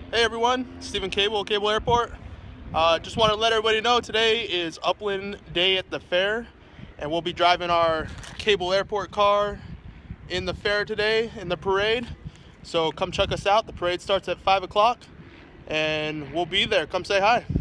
Hey everyone, Stephen Cable Airport. Just want to let everybody know today is Upland Day at the fair, and we'll be driving our Cable Airport car in the fair today in the parade. So come check us out. The parade starts at 5 o'clock and we'll be there. Come say hi.